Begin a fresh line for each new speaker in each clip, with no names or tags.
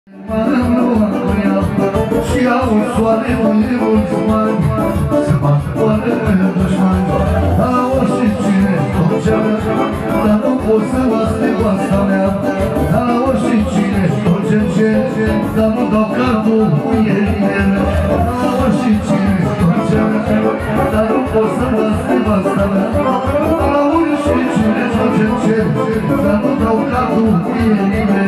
Și au soare de mulți bani să mă poară dușmani. Au și cine stocea, dar nu pot să las de vasta mea. Au și cine stocea, dar nu dau cardul mie. Au și cine stocea, dar nu pot să las de vasta mea. Au și cine stocea, dar nu dau cardul mie.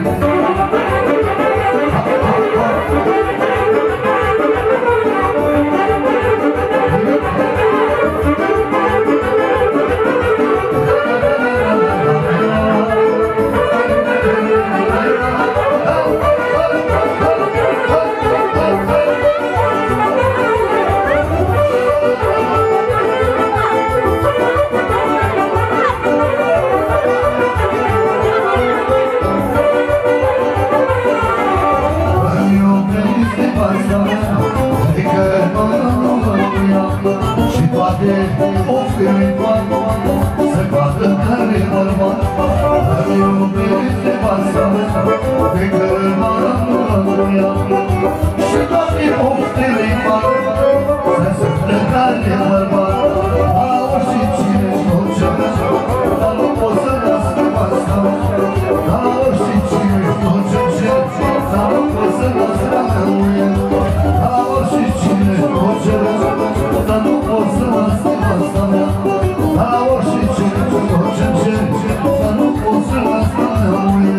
Să vadă care vorba îmi iubește pasă de cărma rămâia și toate poftele mari să se plăcare vorba. Au și cine stocea, dar nu pot să las de pasă. Au și cine stocea, dar nu pot să las de rămâia. Au și cine stocea, dar nu pot să las de pasă mea. Au și cine stocea, dar nu pot să las de rămâia.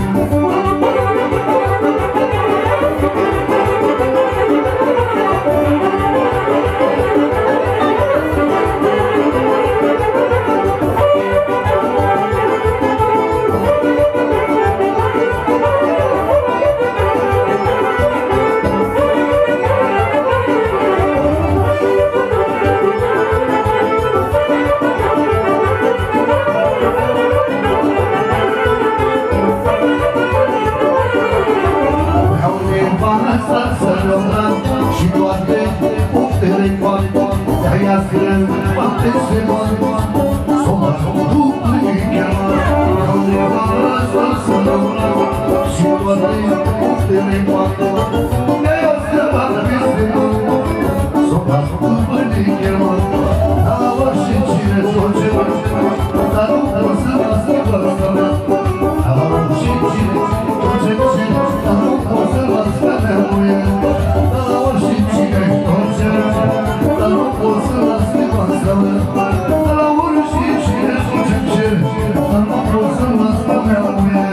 Și toate poftele coare de-aia scrân toate se moare s-o mă-l-o plichea ca undeva asta să rămână și toate poftele coare de-aia scrân peste moare s-o mă-l-o plichea Au și cine stocea, dar nu pot să las de vasta mea. Au și cine stocea, dar nu pot să las de rămâia. Au și cine stocea, dar nu pot să las de vasta mea. Au și cine stocea, dar nu pot să las de rămâia.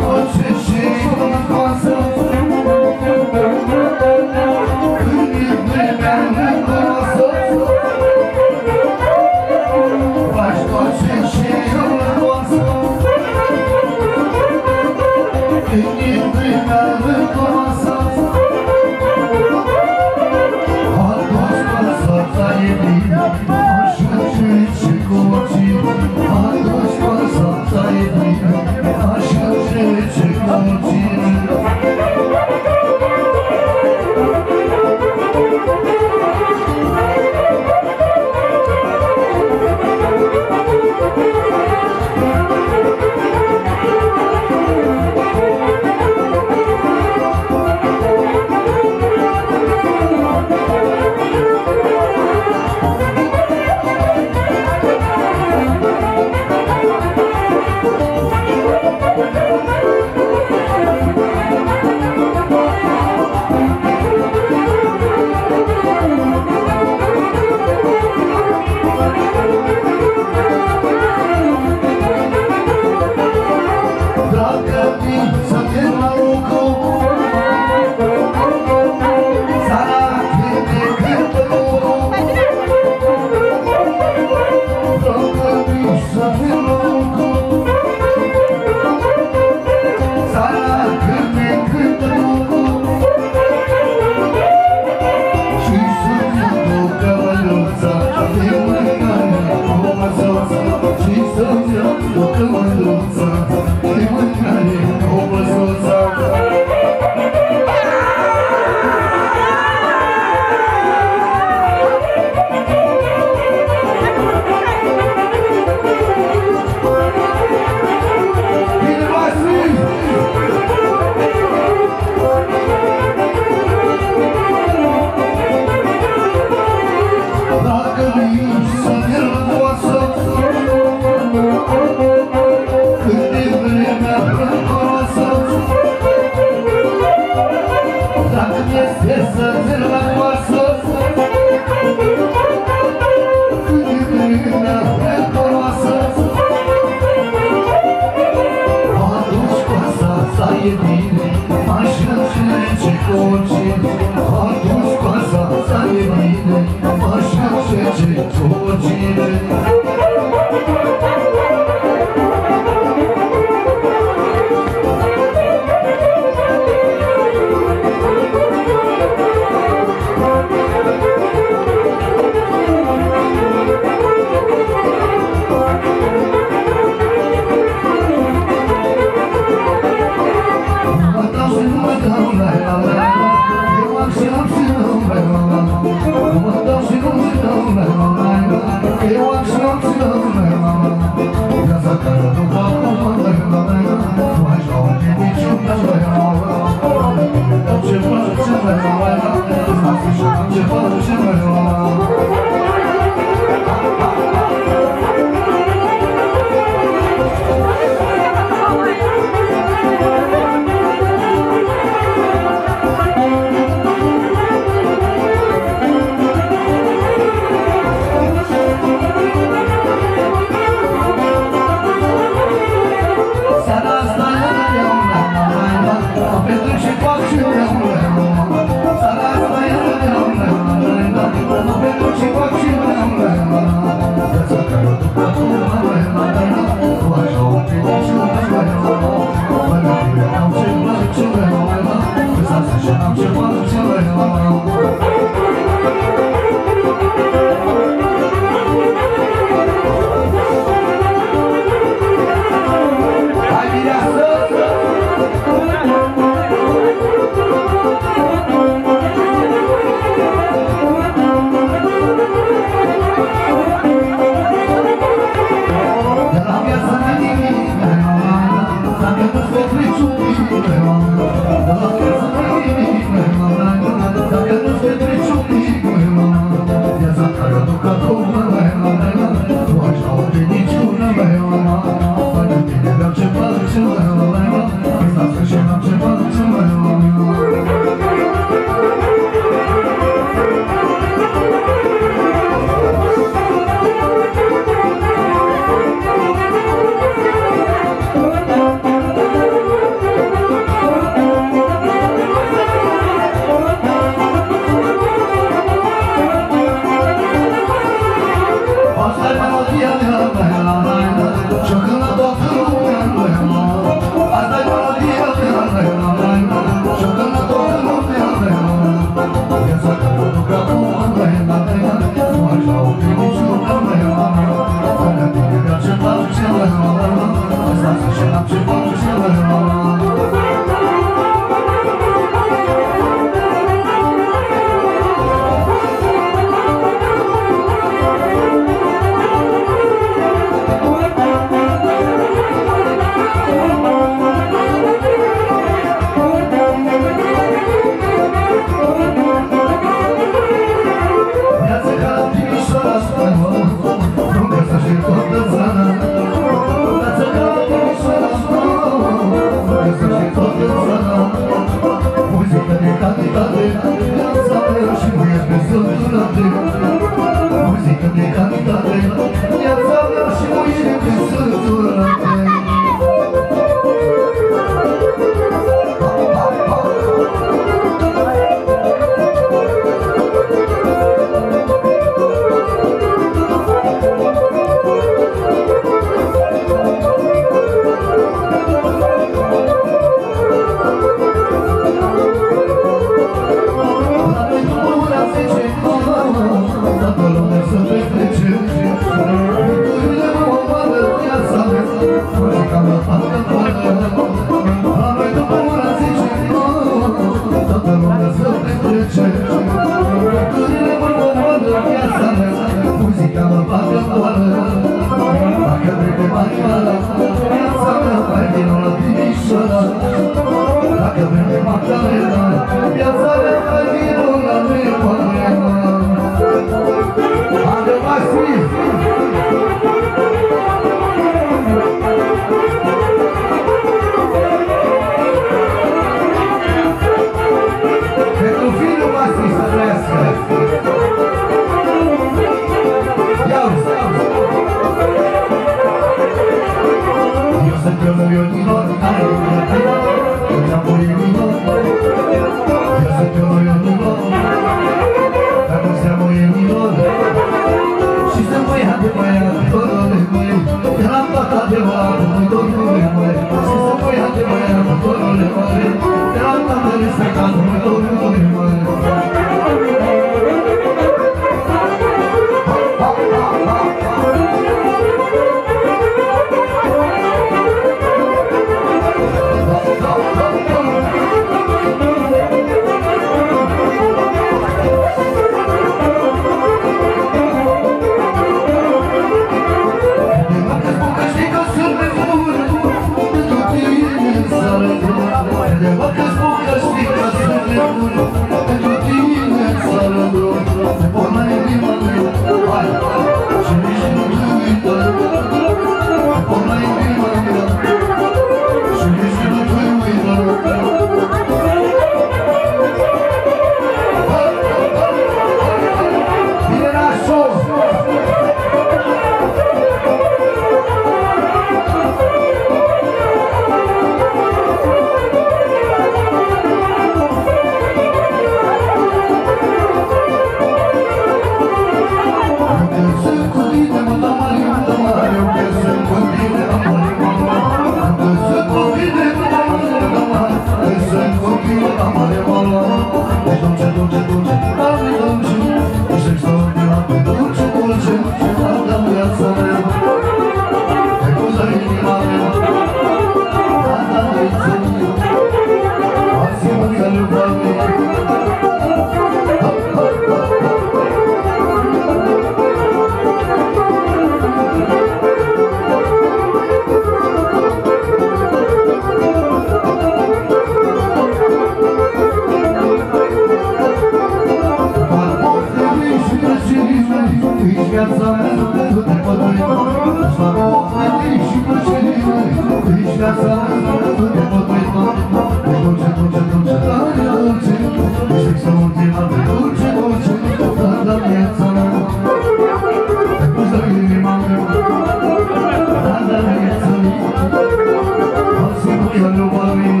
fac oferi și plăcerile, nici viața de potretă, de dulce, dulce, dulce, tare dulce, ești extraordinar de dulce, dulce, toată viața mea. Te-ai pus la inima mea, toată viața mea, alții nu i-a luat mine.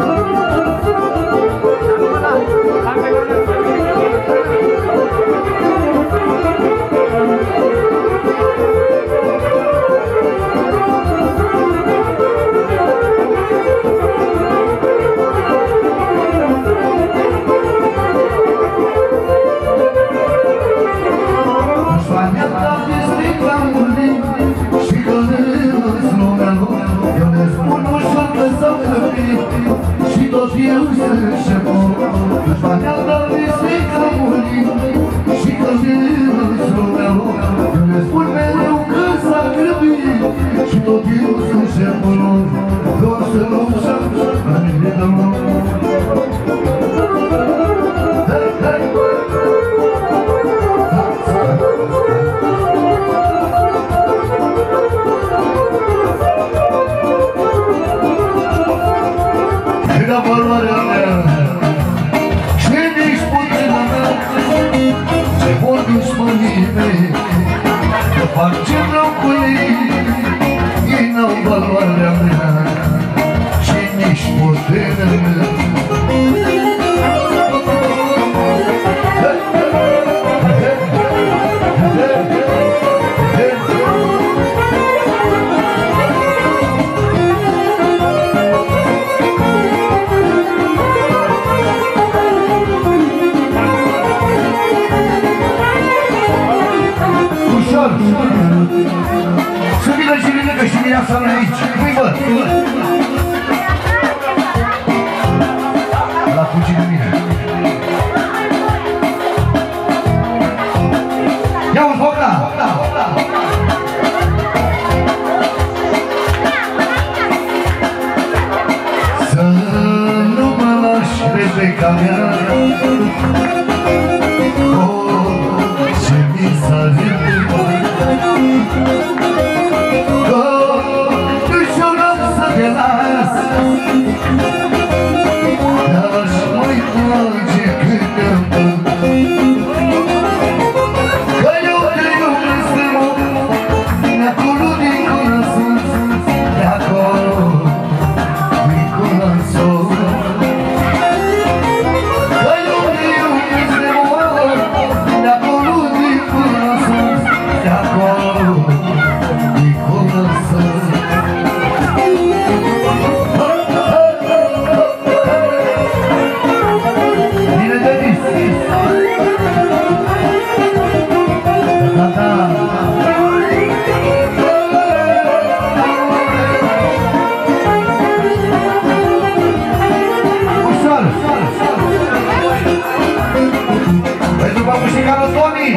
Și tot eu să-și mor, își va ne-a dat biserica murit. Și că vine-ți lumea lor, eu le spun mereu că s-a grăbit. Și tot eu să-și mor, doar să luăm și-am la mine de lor. Valoarea mea și nici puterea mea, ce vor dușmanii mei, că fac ce vreau cu ei, ei n-au valoarea mea și nici puterea mea. Să vină și vină că și mireasa mea aici. Păi văd! La fugi de mine. Ia-o-ți foca! Să nu mă lași, Rebecca mea, ce mi s-a ridicat. Că ușorat să te las, dar-aș mai trage câte-mă, că eu te iubesc de mult, de acolo din corazon, de acolo din corazon. Că eu te iubesc de mult, de acolo din corazon, de acolo din corazon. Bine de dis! Ușor! Pentru papușicarul Toni!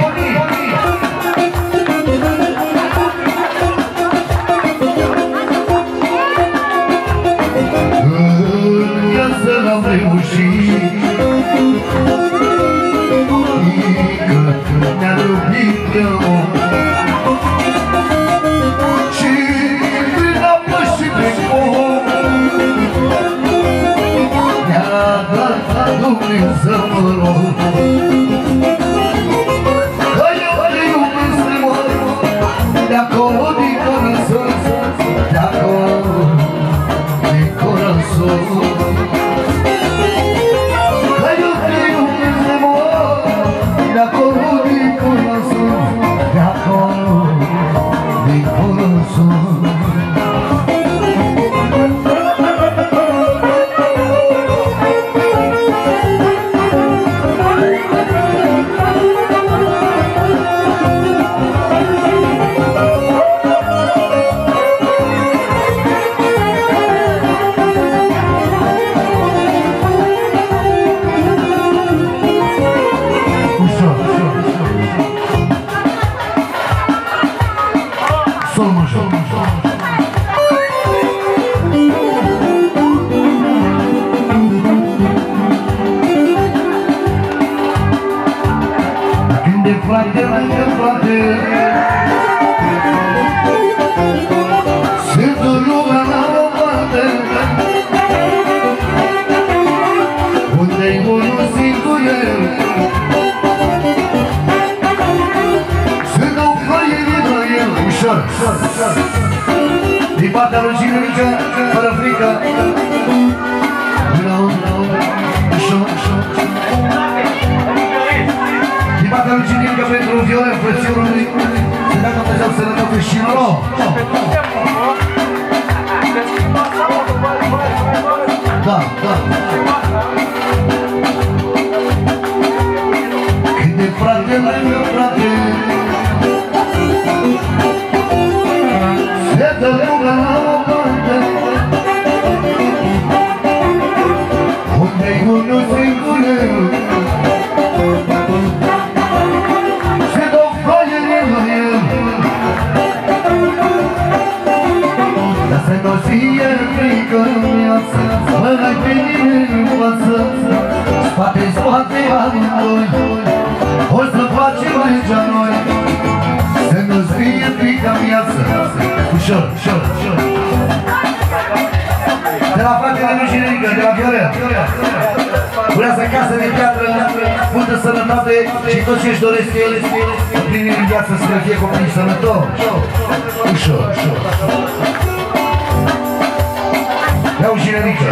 Să n-am reușit, că ne-a iubit de om și prin apă și pe foc ne-a dat Dumnezeu noroc. Că eu te iubesc de mult, de acolo din corazon, de acolo din corazon. De acolo din corazon, de acolo din corazon. Frate, frate, ușor, ușor, ușor. Din partea lui Ginerică, fără frică. Ușor, ușor. Din partea lui Ginerică pentru Viorel, frățiorului. Să dea Dumnezeu sănătate și noroc. Da, da. Cât de frate lângă frate se dă lumea la o parte, unde-i unul singur se dă foaie la el. Dar să nu fie frică în viață, mă-i pe nimeni în față, spate-i spate amândoi, o să facem legea noi. Să nu-ți fie frică în viață. Ușor, ușor, ușor. De la fratele lui Ginerică, de la Viorel. Urează casă de piatră, multă sănătate și tot ce-și doresc el, împlinire în viață, să fie copii sănătoși. Ușor, ușor. Iau Ginerică.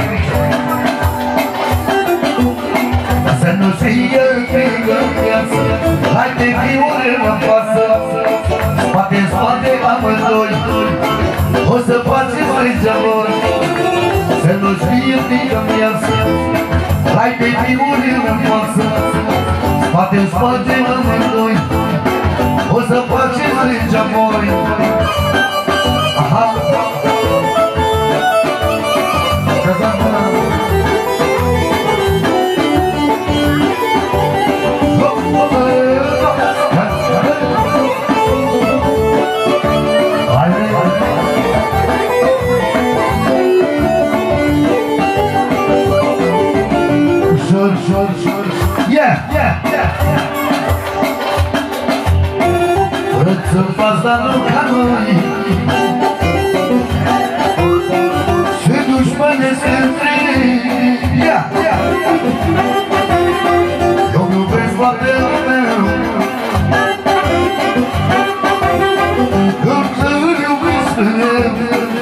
Să nu fie frică în viață, hai de fiule în față, spate-n spate amândoi, o să facem legea lor. Să nu-ți fie frică în viață, hai de fiule în față, spate-n spate amândoi, o să facem legea lor. Aha! Să-mi faci, dar nu ca noi, se dușmănesc între ei. Eu iubesc fratele meu, îl iubesc pe el.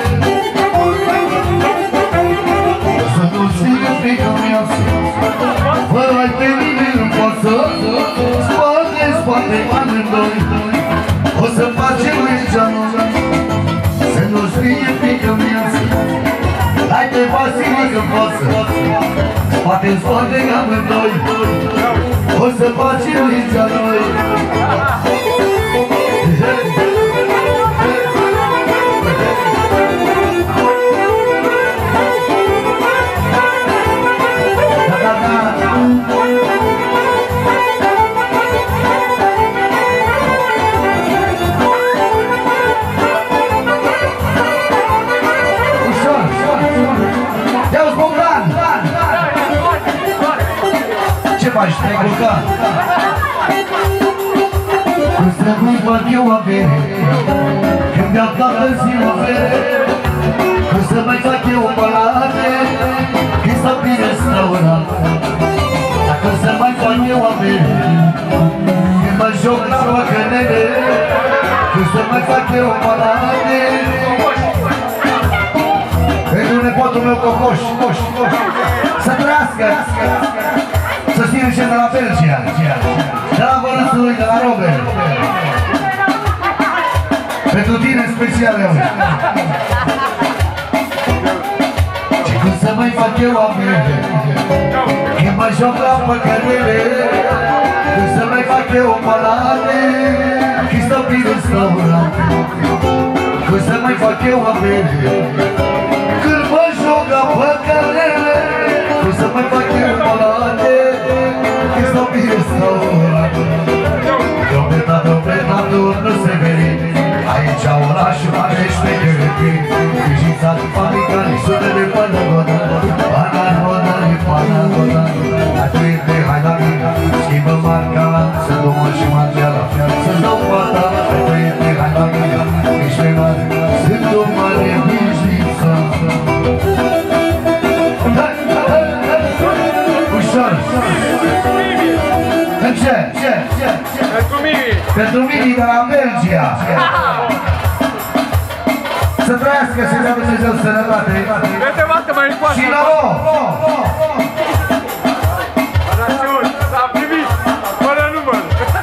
Să nu-ți fie frică în viață, fără-i pe nimeni în față, spate, spate amândoi, o să facem legea noi. Să nu-ți fie frică în viață, hai te Vasilic în față, spate-n spate amândoi, o să facem legea noi. Te-ai culcat. Când să-mi fac eu avere, când mi-am dat ziua vere, când să mai fac eu palate, când s-a bine restaurant. Dacă să mai fac eu avere, când mă joc la păcănele, când să mai fac eu palate, pentru nepotul meu Cocoș, să trăiască, să țină și de la Belgia, de la Vărânsului, de la Robert. Pentru tine special, eu. Și când să mai fac eu amele, când mă joc la păcănele, când să mai fac eu palate, când stau prin restaurant. Când să mai fac eu amele, când mă joc la păcănele, când să mai fac eu palate, când stau prin restaurant. Domnul nu se vede, aici orașul are șmecherii, Câjița-ți fabrica, sună de până goda, pana goda, atuit de haidami, schimbă marca, să dumă și margeala, să-ți dau fata, atuit de haidami, nici pe mare, sunt o mare bijuiță. Ușor! În ce?
Pentru Mimi!
Pentru Mimi de la Belgia! Să trăiască, să-i dea Dumnezeu sănătate. Și la o!
S-a primit, fără număr.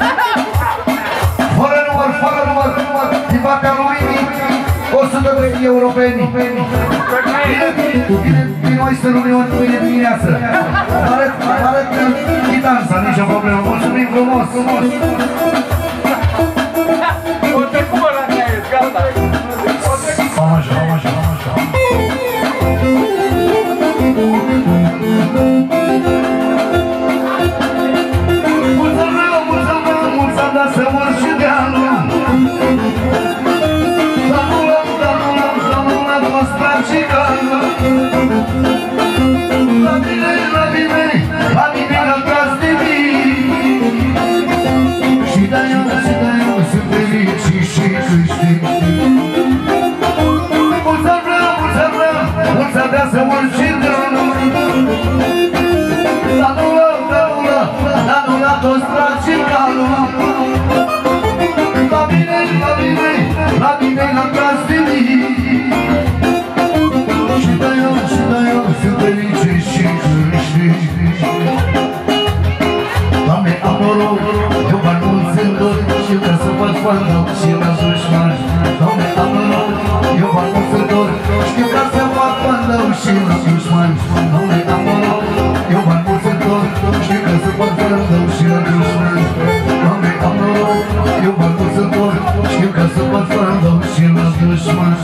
Fără număr, din partea lumii, 100 europeni. Vin Oyster Union mâine dimineață. Arăt chitanța, nicio problemă. Mulțumim frumos.
O trecut la mea, gata.
Am așa. Mulți am dat să mor și de anul. Dar nu l-am păstrat și calul. La mine l-am tras de mine. Și de-aia sunt fericit și câștig. Mulți am dat să mor și de anul. Dar nu l-am păstrat și calul. La mine l-am tras de mine. Și de-aia sunt fericit și câștig. Doamne, am noroc, eu bani mulți în dor, știu că să fac fandom și la dușmani. Doamne, am noroc, eu bani mulți în dor, știu că să fac fandom și la dușmani. Doamne, am noroc, eu bani mulți în dor, știu că să fac fandom și la dușmani. Doamne, am noroc, eu bani mulți în dor, știu că să fac fandom și la dușmani.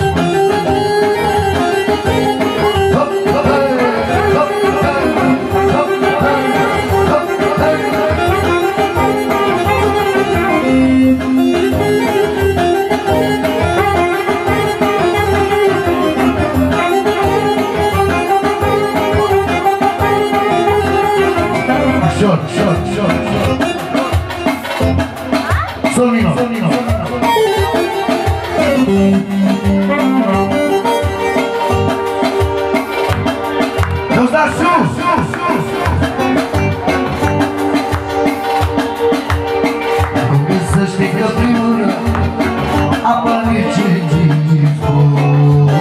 Solmino. Nos dá sus. Começaste com a primeira a planete de fogo.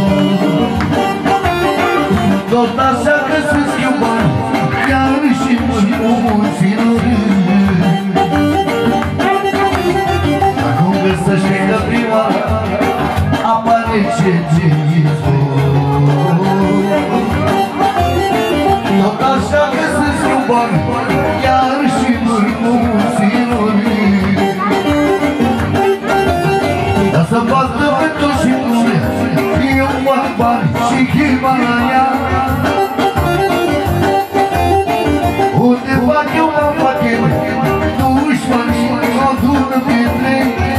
Toda a chaca se esquiou, e a liximos o mundo. Să știe prima apare ce izvor. Tot așa că se schimbă, iar și noi mulținori. Dar să bată pentru și lume, eu fac bani și chima la ea. Unde fac eu mă fac el, dușmanii adună pietre.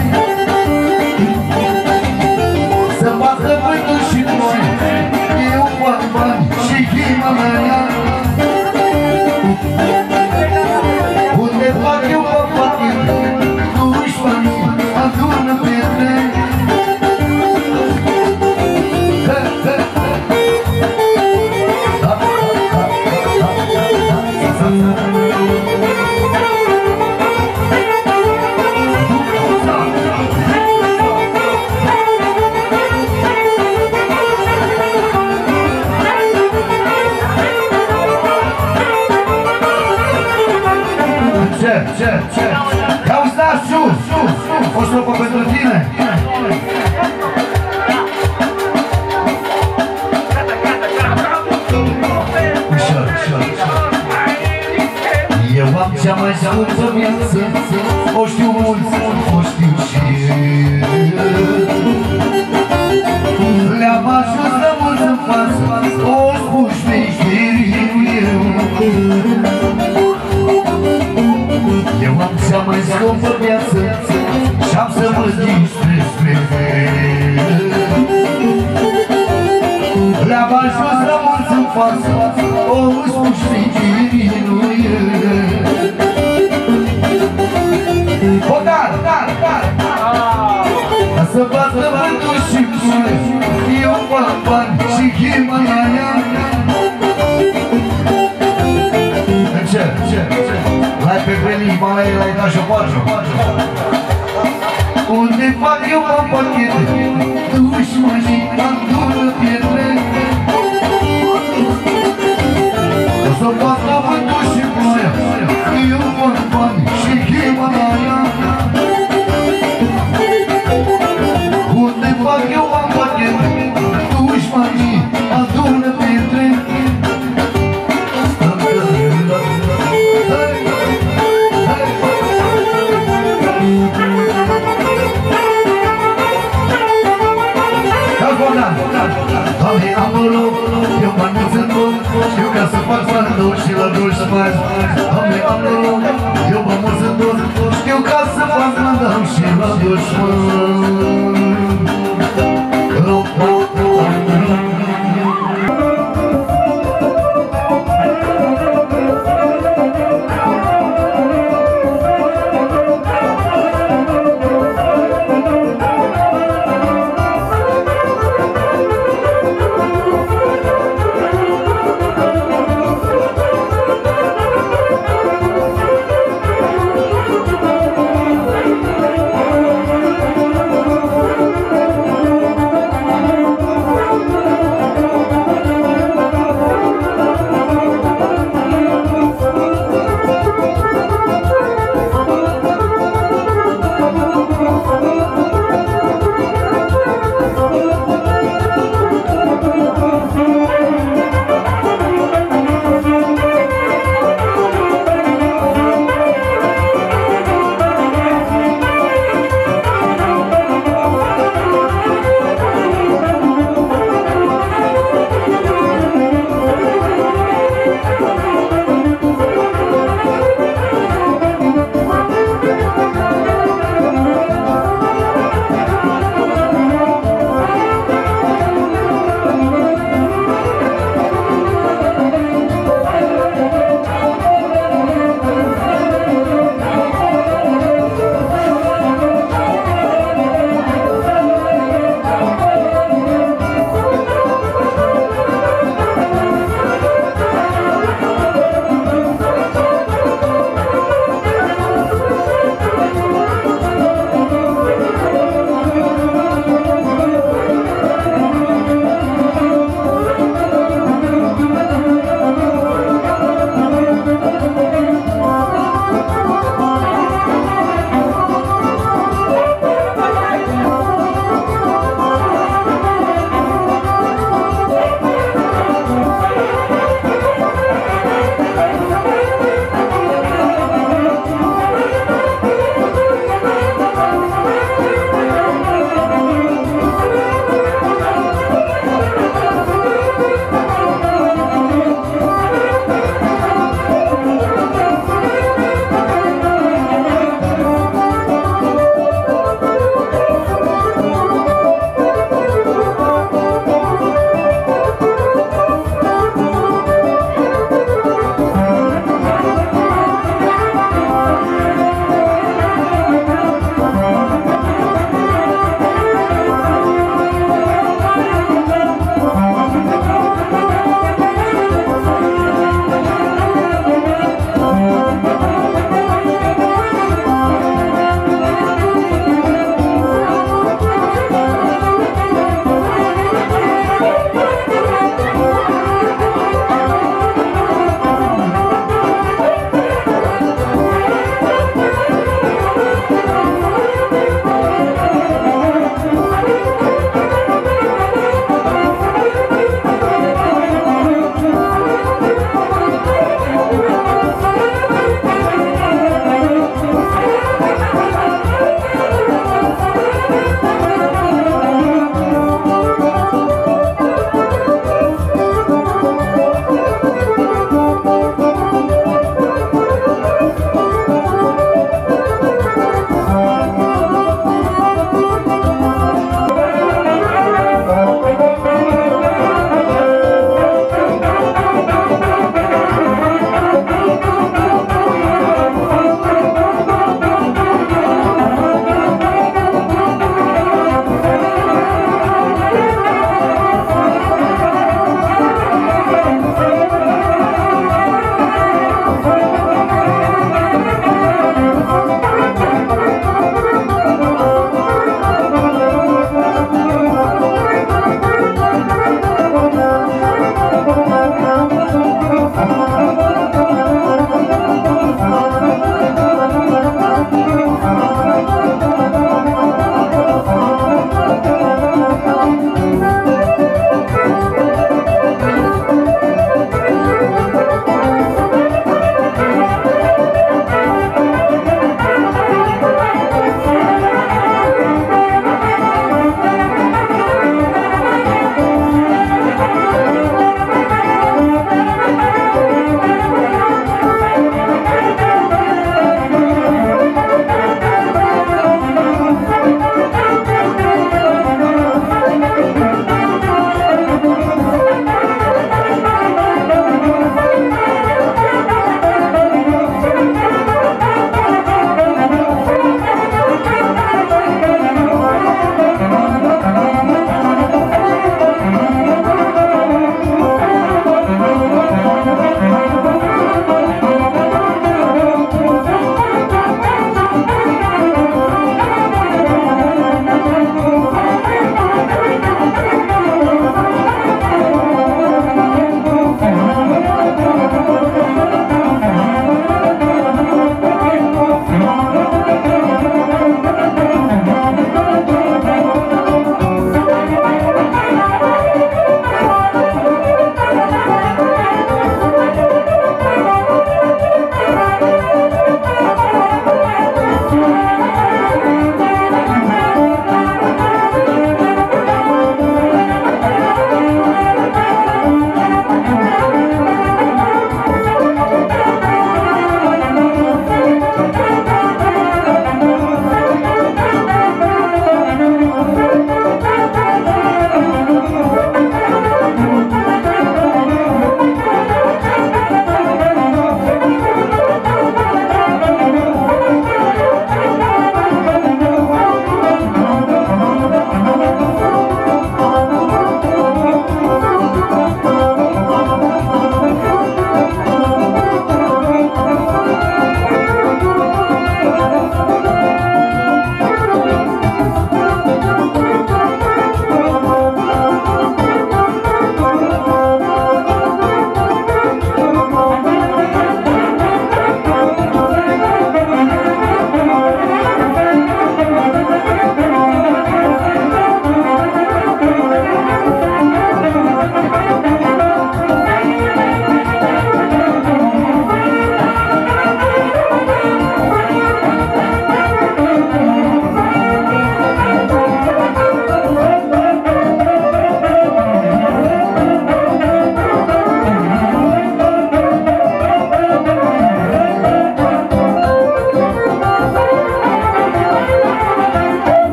Și chima mea. Unde fac eu mă fac eu, dușmanii adună pietre. Ce? Ia-uzi da sus! O stropă pentru tine! Ușor. Eu am cea mai scumpă viață, o știu mulți, o știu și eu. Le-am ajuns de mulți în față, o spun șmecherii eu. Eu am cea mai scumpă viață și-am să mă distrez pe fel. Le-am ajuns la mulți în față, o spun șmecherii nu el. Bogar! Ca să bată vântul și pune, eu fac bani și chima la ea. Ce? L-ai pe Belii, l-ai dat și-o poarjă. Unde fac eu mă pachete, dușmanii fac eu am pachet, dușmanii adună printre. Doamne, am noroc, eu bani mulți în tot, știu ca să fac sandou și la dușmani. Doamne, am noroc, eu bani mulți în tot, știu ca să fac sandou și la dușmani.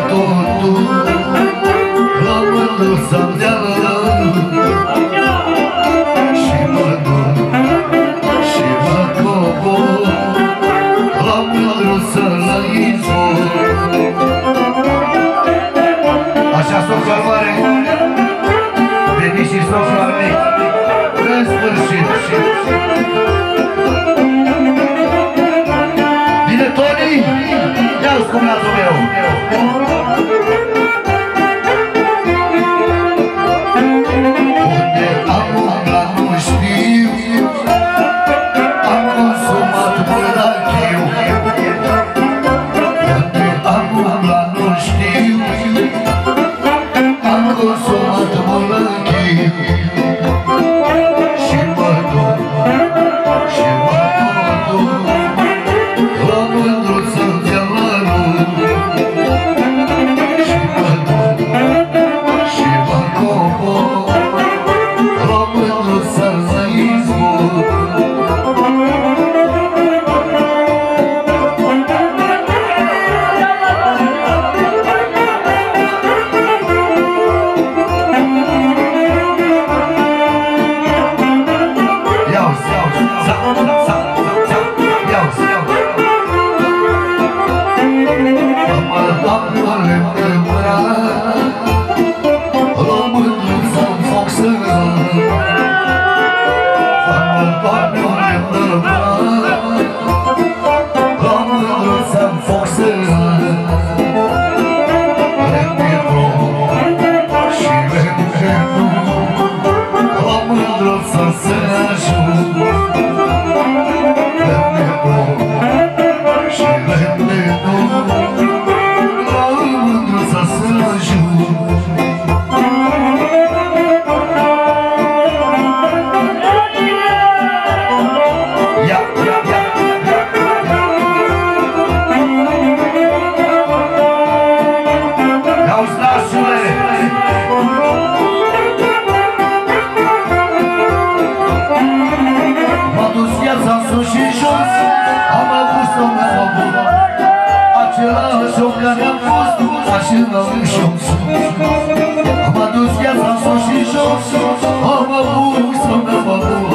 totul la mândruța mea și mă duc și mă cobor la mândruța la izvor. Așa socra mare, veni și socra mic, în sfârșit. Bine, Toni, ia-ți cumnatul meu. Unde am umblat nu știu, am consumat mânachiu. Unde am umblat nu știu, am consumat mânachiu. Și mă duc, și mă duc la mândruța-n-ția la rând. Și mă duc și mă cobor la mândruța-n-ția izvor. Am adus viața în sus și jos, am avut să mă băbur.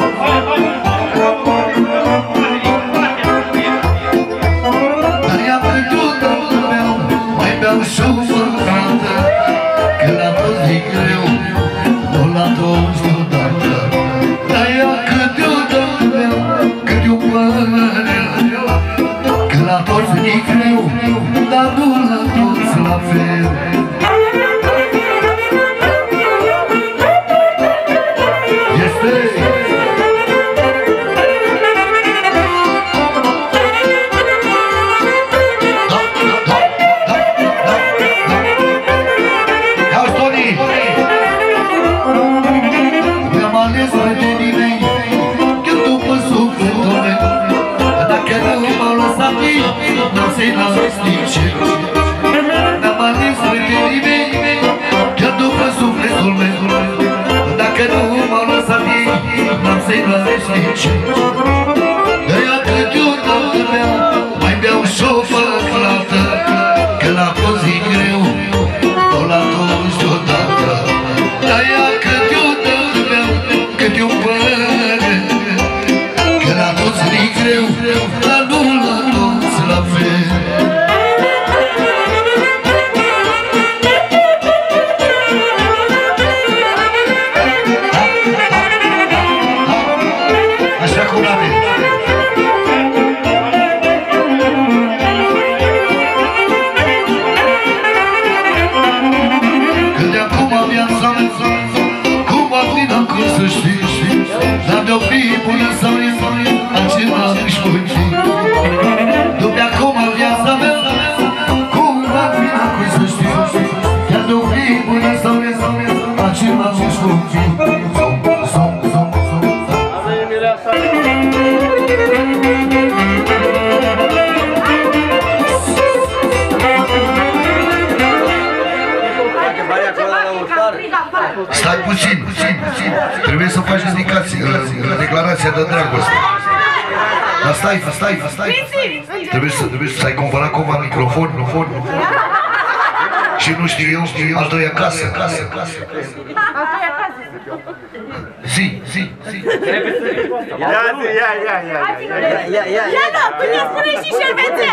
Dar i-am pierdut al meu, mai beau și o fărătă, că la toți e greu, nu la toți deodată. Dar ia cât eu al meu, cât eu părere, că la toți e greu, dar nu la toți la fel. N-am ales prietenii mei, chiar după sufletul meu. Dacă nu m-au lăsat ei, n-am să-i lăsesc nici. De-aia cât eu n-am beau, mai beau și-o fărătă, că la toți e greu, nu la toți deodată. De-aia cât eu n-am beau, cât eu părere, că la toți e greu, dar nu la toți la fel. Dar de-o fi bună sau e altceva își voi fi. După acum viața mea, cum va fi n-acui să știu. Chiar de-o fi bună sau e altceva își voi fi. Stai puțin, trebuie să faci declarația de dragoste. Dar stai. Trebuie să ai cumpărat cumva microfon. Și nu știu eu, al doilea casă. Zi.
Ia.
Iată, puteți spune și șervețel!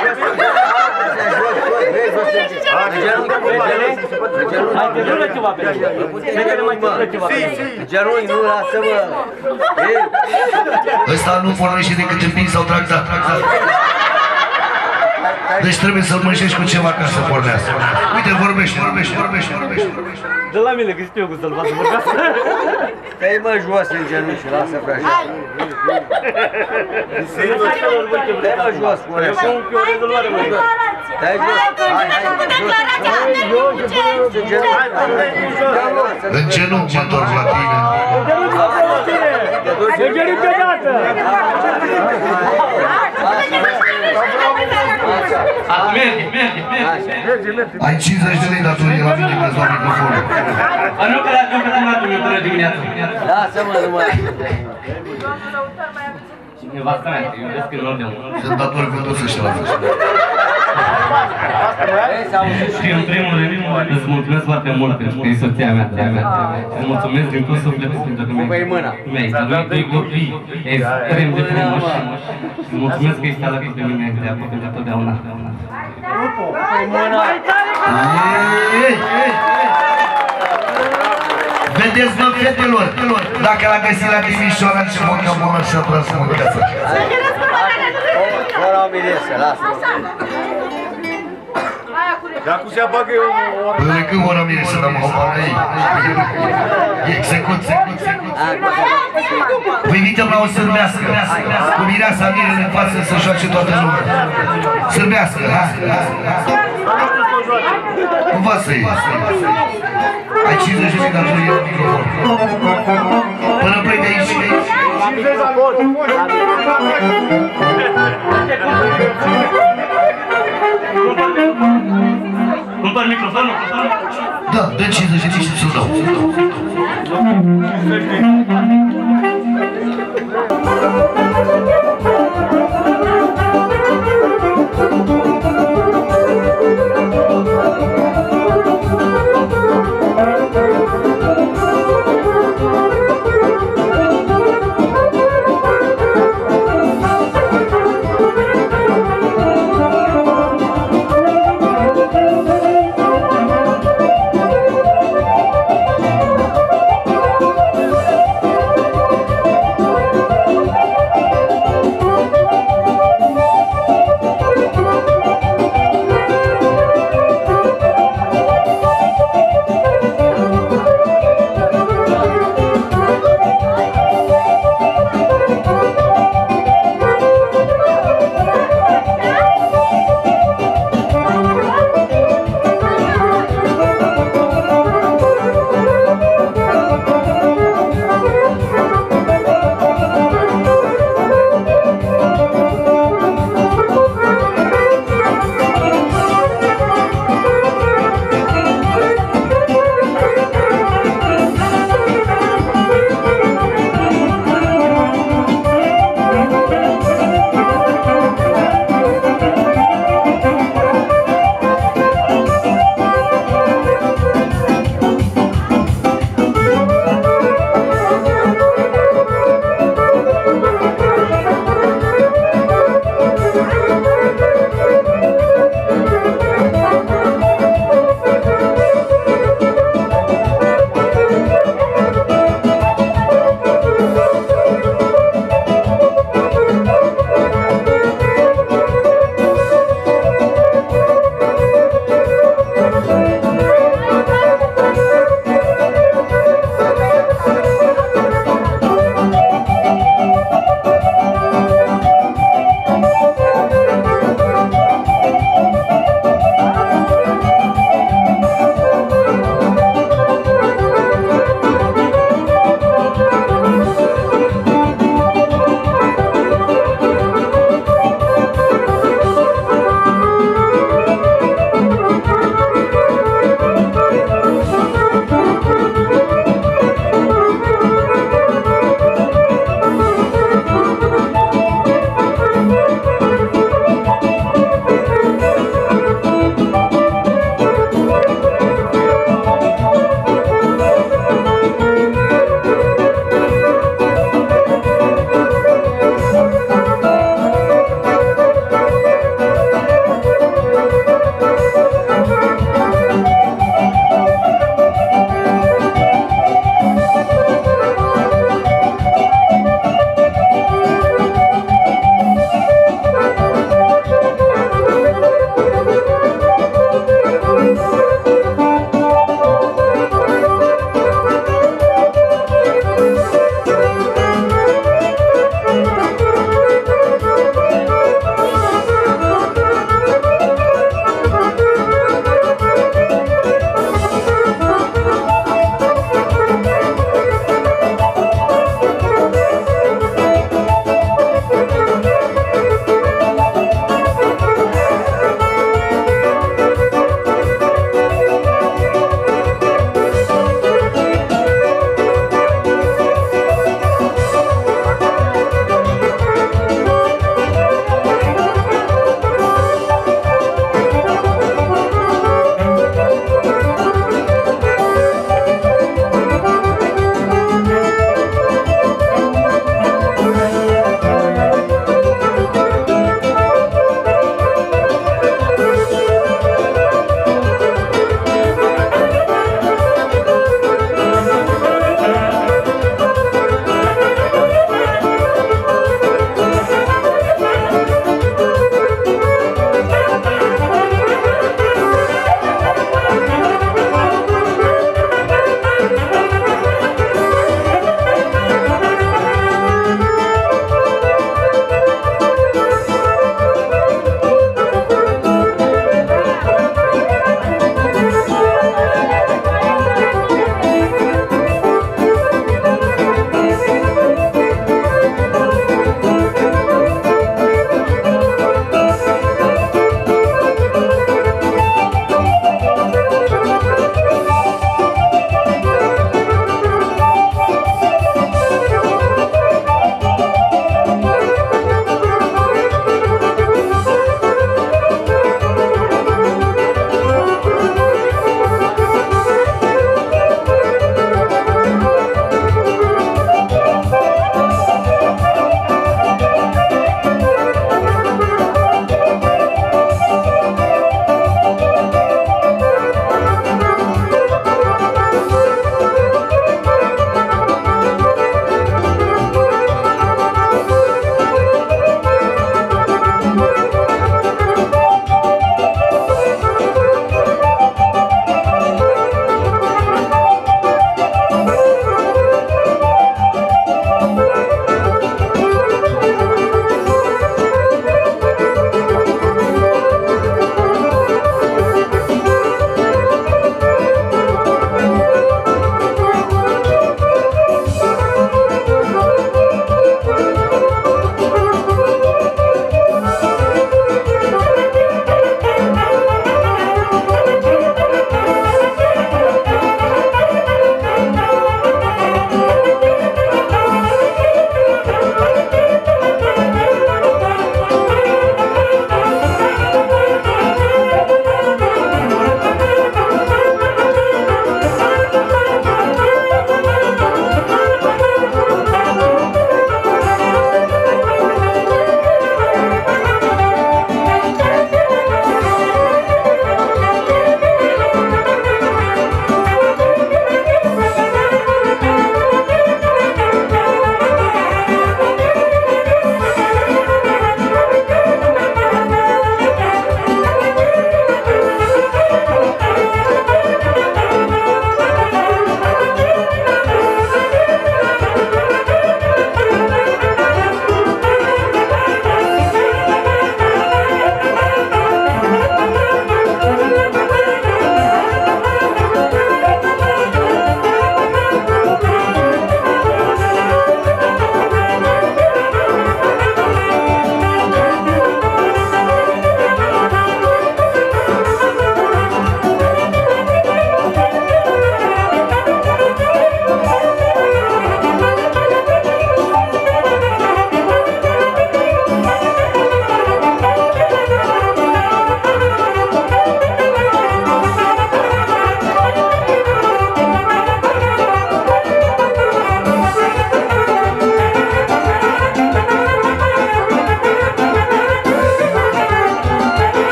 Hai, te dură ceva pe tine. Genunchi, nu lasă-mă.
Ăsta nu pornește decât în pin sau tractat. Deci trebuie să-l mânșești cu ceva ca să pornească. Uite, vorbește.
Dă la mine, că știu eu cum să-l fac să vorbească. Dă-i mă jos în genunchi și lasă vrăjea. Dă-i mă jos, spune. Și un piu rezolvare, mă jos. Dă-i jos.
În genunchi mă întorc la tine.
În genunchi odată.
Ai 50 de lei datorie la mine că-ți dau microfonul.
Nu că la până dimineața. Lasă-mă numai. Nevasta mea, te iubesc în orice mult.
Sunt datori cu toți ăștia la fel.
Și în primul rând îți mulțumesc foarte mult pentru că e soția mea. Îți mulțumesc din tot sufletul pentru că mi-ai dăruit copii extrem de frumoși. Îți mulțumesc că ești alături de mine de acum pentru totdeauna.
Vedeți, mă, fetelor, dacă l-a găsit la Timișoara și mâncă bună și-a tras să mă găsească.
Fără o miresă, lasă.
Dar cu se bagă eu o oră.
Până când o rămâne să dăm o oară ei. Execut. Vă invităm la o sârbească. Cu mireasa mirele în față să joace toată lumea. Sârbească, ha? Nu va să iei. Ai 50 de minute atunci la microfon. Până plec de aici și de aici.
Cumpăr microfonul?
Da, dă 50 de minute să-l dau.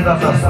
data asta.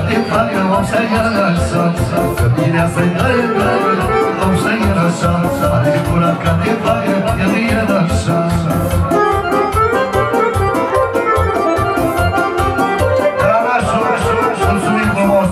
Să Are gura ca de baie, el e așa. Mulțumim frumos!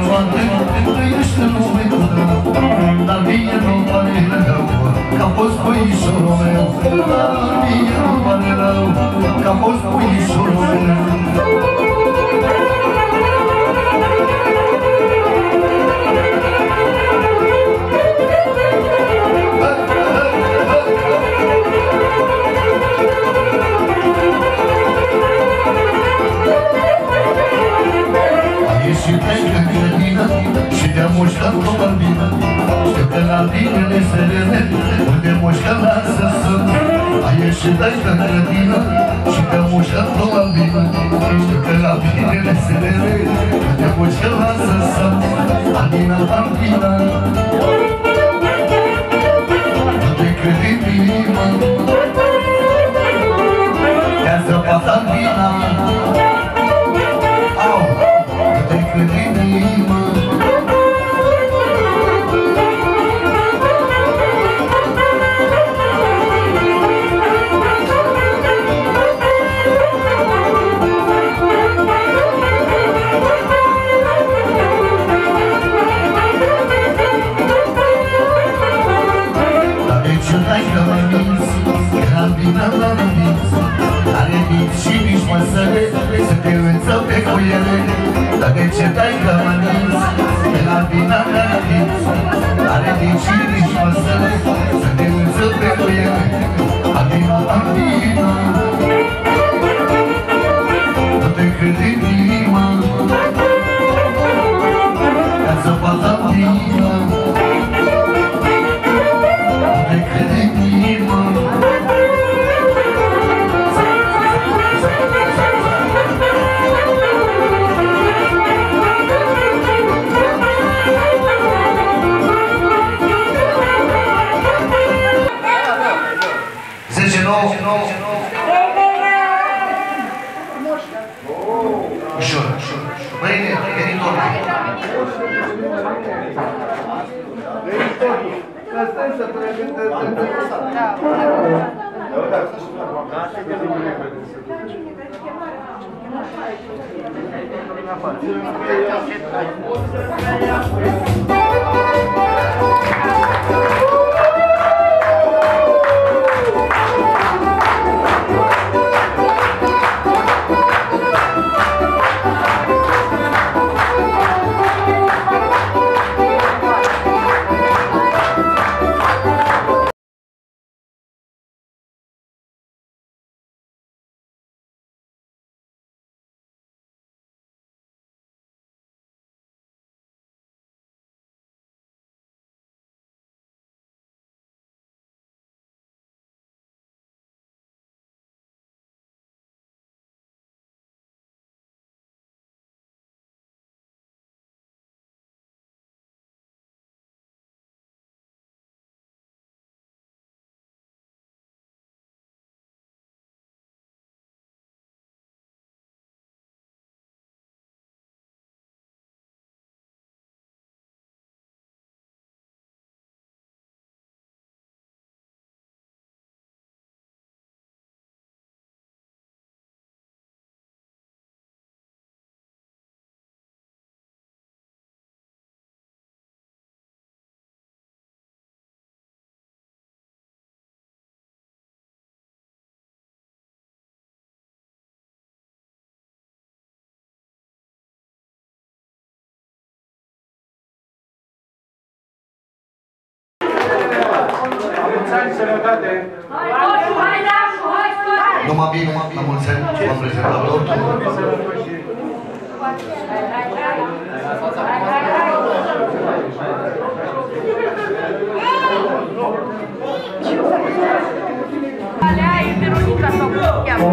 Dar mie nu-mi pare rău, că am fost
puișorul meu, dar mie nu-mi pare rău, că a fost puișorul meu. Și plec în grădină și te-am mușcat cu bambină. Știu că la tine ne serene, unde mușcă lasă sunt. Ai ieșit aici în grădină și te-am mușcat cu bambină. Știu că la tine ne serene, unde mușcă lasă sunt. Albina, bambina, nu te crede în inimă, te-a zăpat albina. Are minți și nici măsăre, să te înțăpe cu ele. Dar de ce dai că mă minți, că la vina mea minți. Are minți și nici măsăre, să te înțăpe cu ele. Albina, albina, nu te crede în inimă, ca să fac albina, nu te crede în inimă. Ușor, ușor. Mâine, editorul. Numai bine, la mulți ani, v-am prezentat tortul.
Alea e Veronica sau cum o cheamă?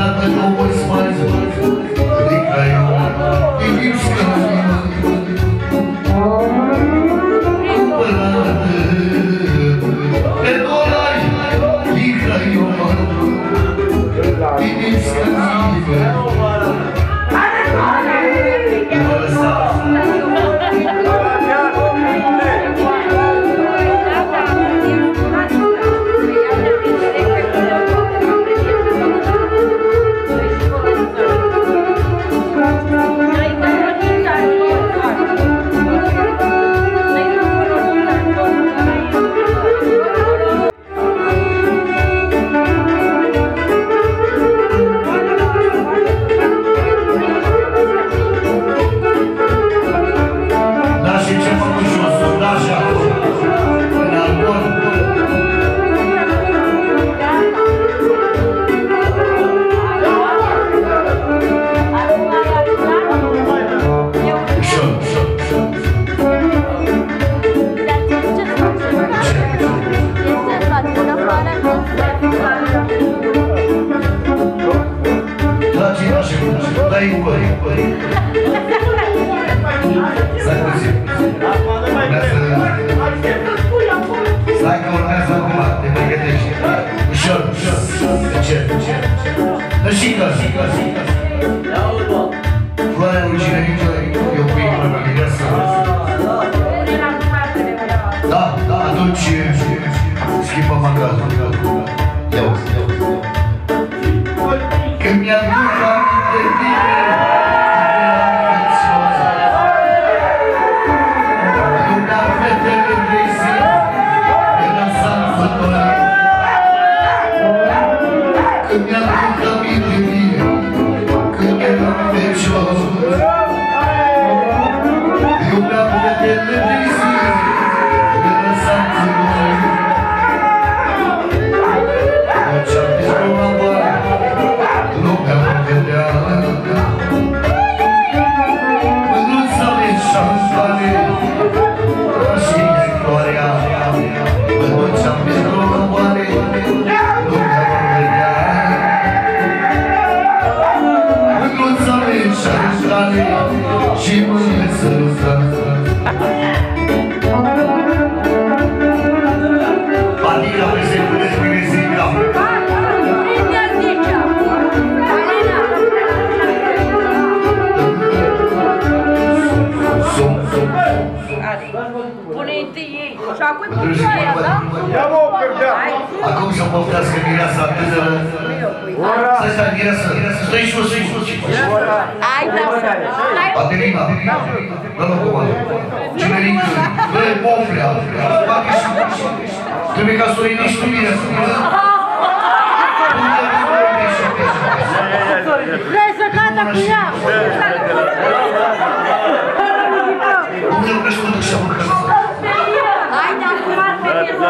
Cumpărată nouă spați, de craion, de lipscă-mă. Cumpărată de dolari, de craion, de lipscă-mă. Acum să poftească mireasa tânără. Stai, mireasa, stai jos. Adelina, dă-mă comandă. Cinerică, bă, Pomplea, trebuie ca să o iniști tu mireasa.
Vrei să cată cu ea?
Cum ne oprești cu dușa, mă, că-ți
Haide acum pe mine să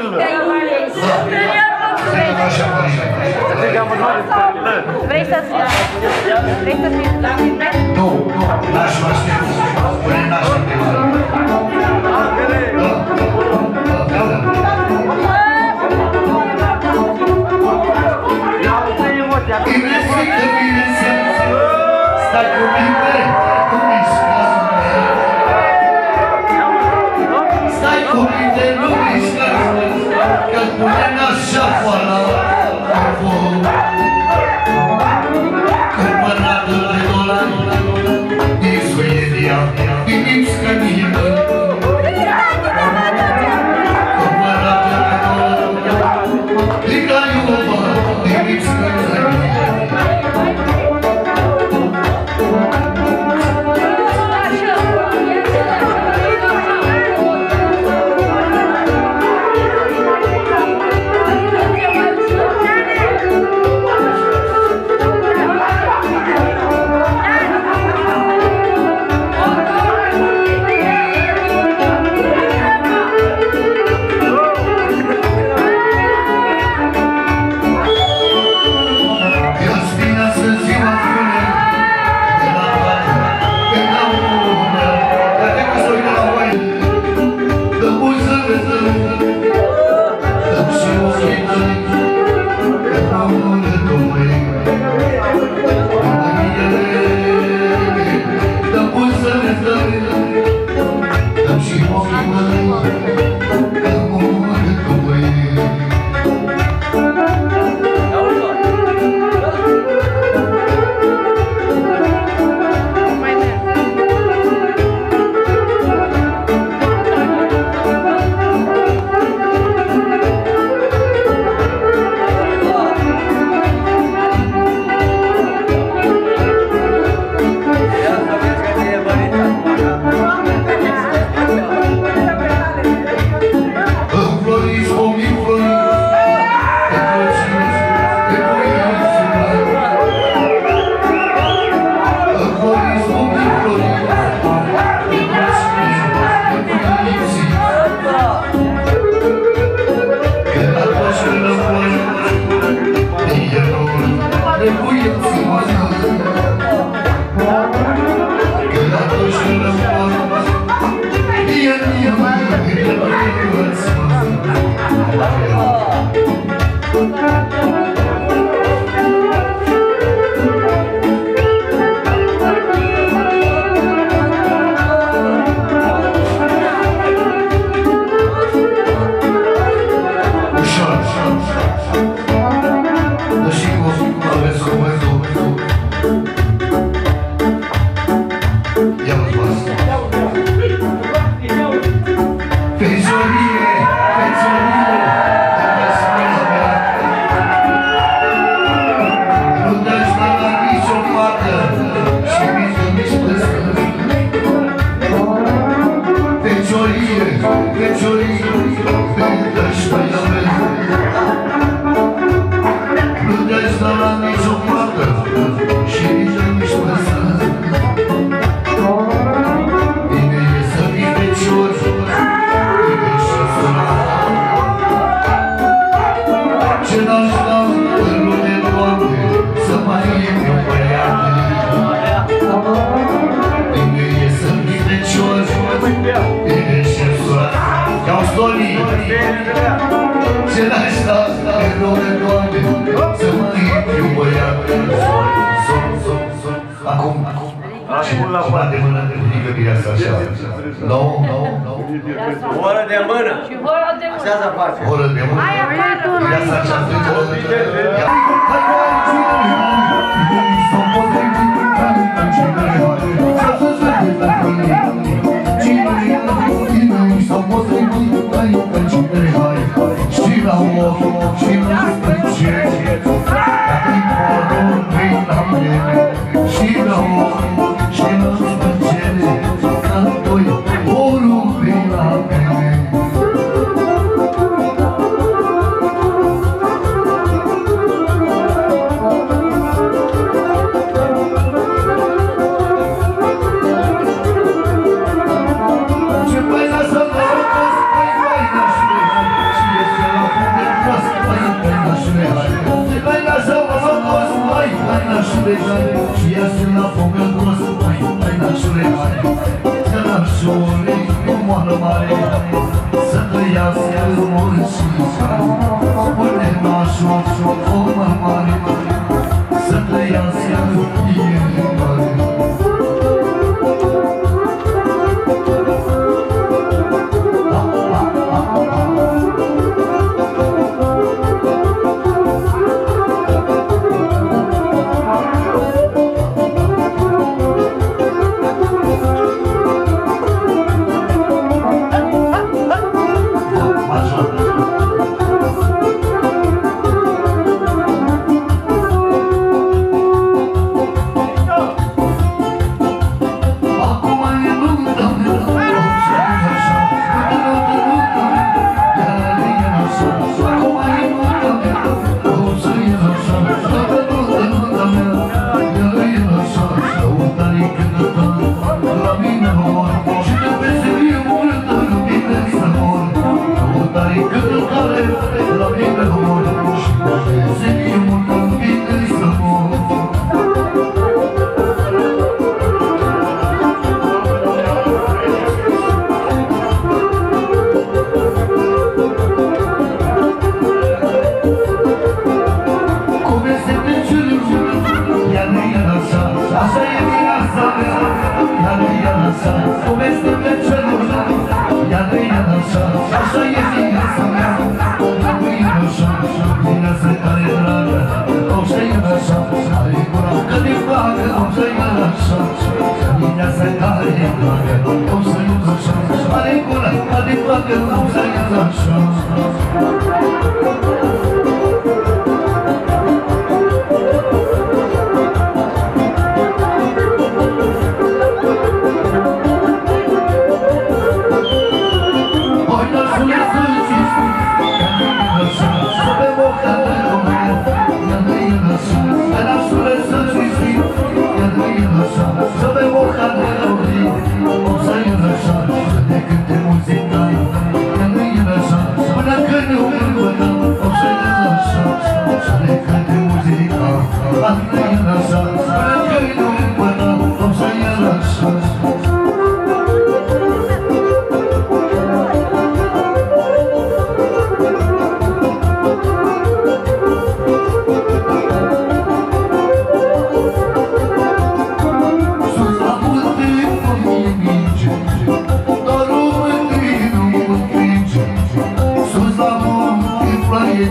vrei să fii la filme?
Nu, n-aș mă aștept. Până n-aș aștept. Stai cu mine, cu mișcă. Stai cu mine, nu mișcă. Că-l punem așa foala. Cumpărată de dolari, din Suedia, din Lipscă-Mie. Cumpărată de dolari, din Craiova, din Lipscă-Mie. și una de mână ridică viața așa. Nouă.
O oră de mână.
Și horă de mână.
Așa se face.
O oră de mână. Viața așa trece. S-au potrivit cine s-a văzut la tine. Cine s-au potrivit cine și la ochi și la stânce. Dacă-i porul vei la mine și la ochi și la stâncele, ca doi porul vei la mine. Și iasă la focă gros, mai nașule hai. Că nașule cu moară mare, să trăiască mulți și cari. Pune nașul o mare, să trăiască fiecare.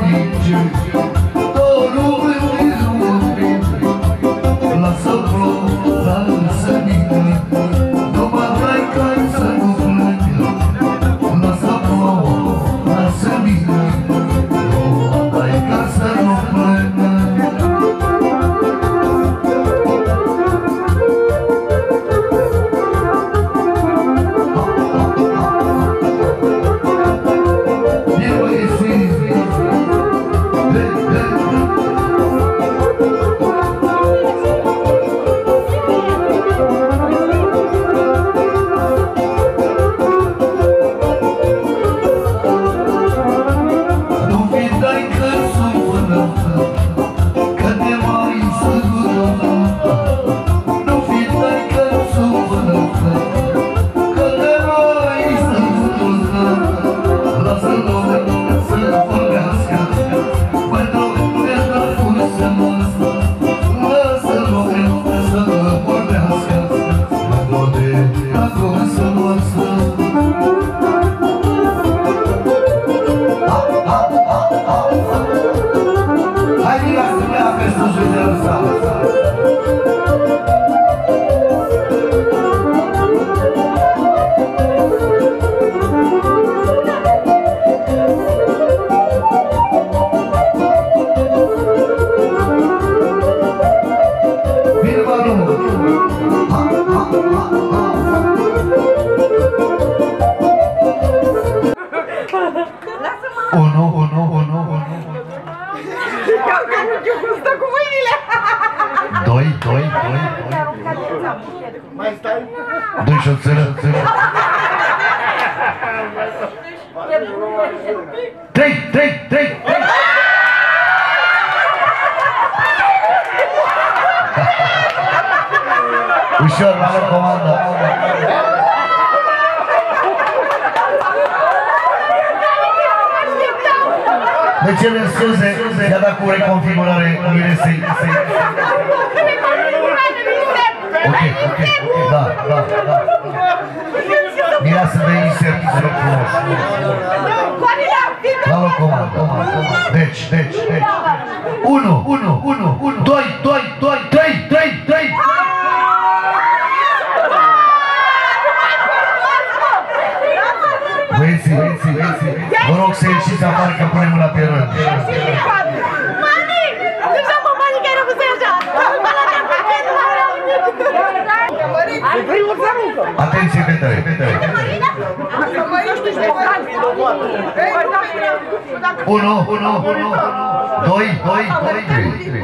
Lasă-l Mai stai? Doi și o țără. 3. Ușor, la comandă. Ne cerem scuze, i-a dat cu reconfigurare Miresei. Ok, da. Mireasă de insert, să rog frumos. La loc comandă. Deci. 1, 2, 3. Băieții, vă rog să ieșiți afară că punem mâna pe rând.
Mami! Nu știu, mă, mami, că ai răcut să ieși așa!
Atenție, fetele. 1, 2, 3.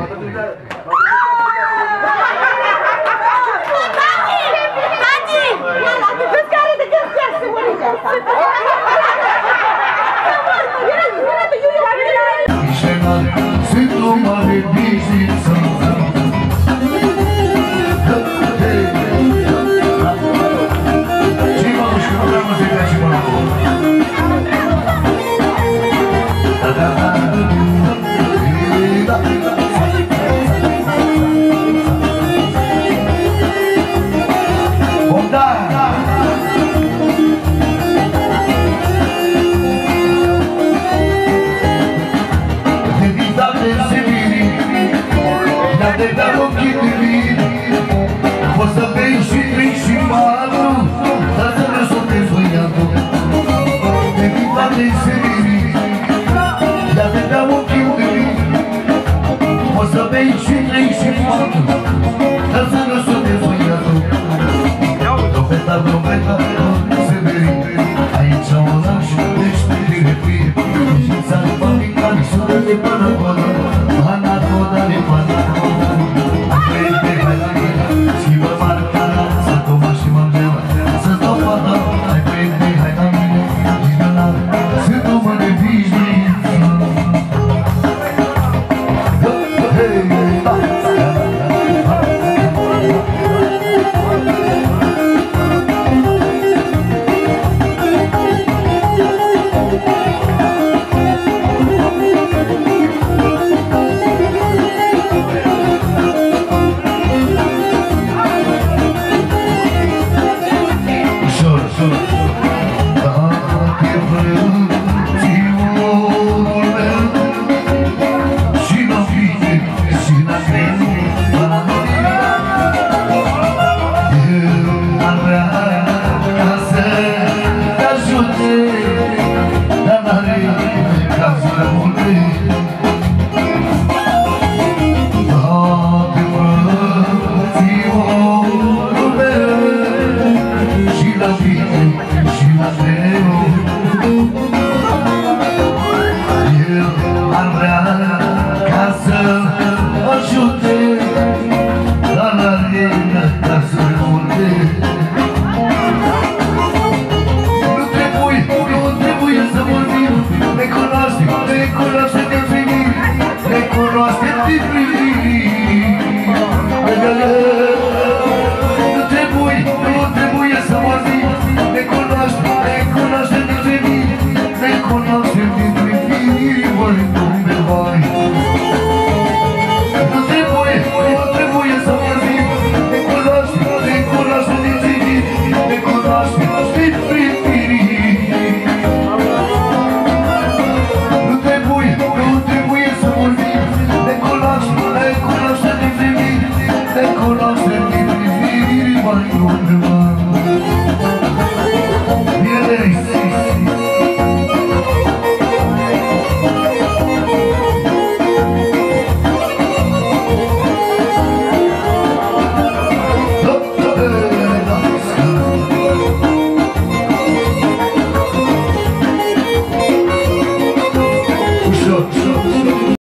Sunt o mare biziță. Ce-i mă duci că nu vreau muzica și mă rog? De dar ochii de mine, poți să bei și 3 și 4, dar să ne sotezi băiatul. De viva de serii, ia de dar ochii de mine, poți să bei și